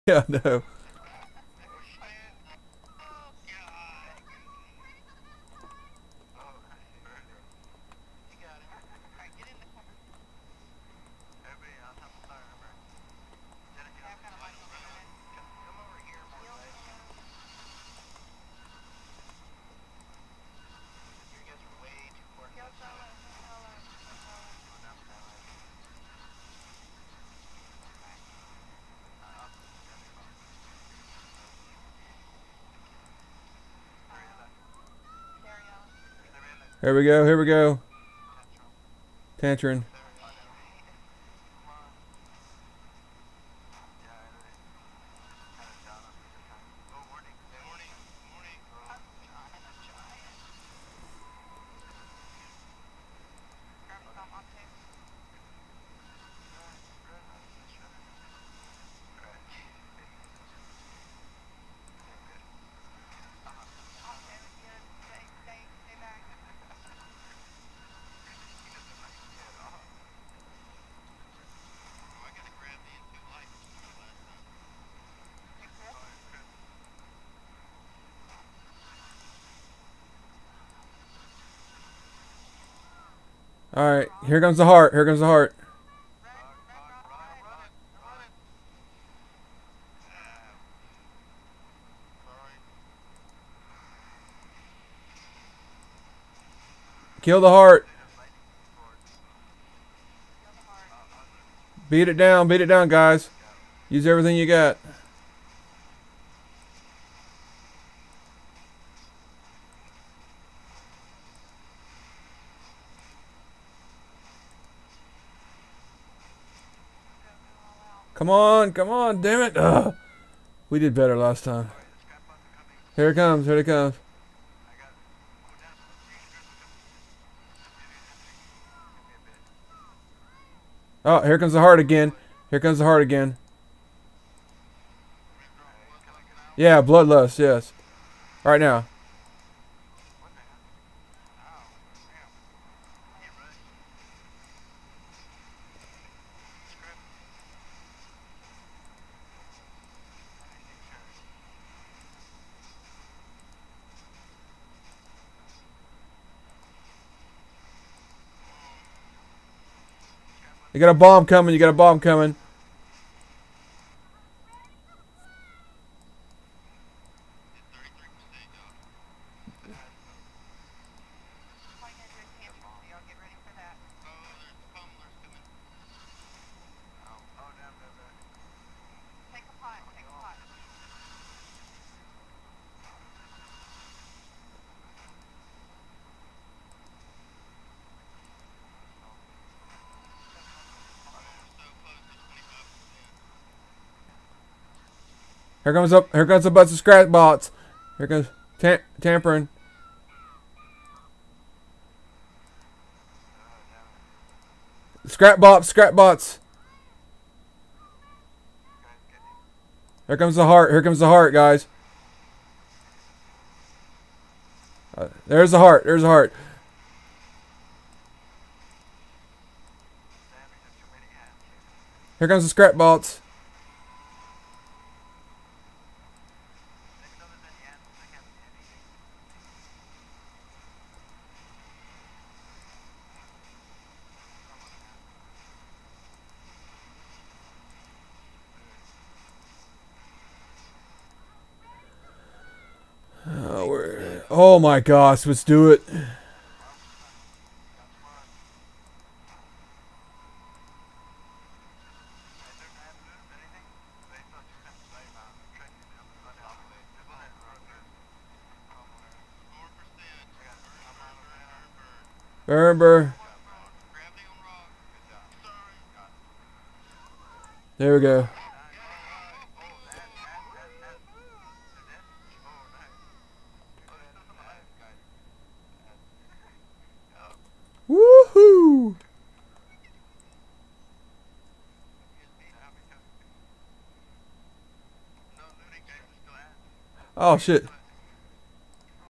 Yeah, no. Here we go. Here we go. Tantrum. All right, here comes the heart. Here comes the heart. Kill the heart. Beat it down. Beat it down, guys. Use everything you got. Come on, damn it. Ugh. We did better last time. Here it comes, here it comes. Oh, here comes the heart again. Here comes the heart again. Yeah, bloodlust, yes. All right now. You got a bomb coming, you got a bomb coming. Here comes a bunch of scrap bots. Here comes tampering. Scrap bots, scrap bots. Here comes the heart. Here comes the heart, guys. There's the heart. There's the heart. Here comes the scrap bots. Oh my gosh, let's do it. Burn. There we go. Woohoo! Oh shit.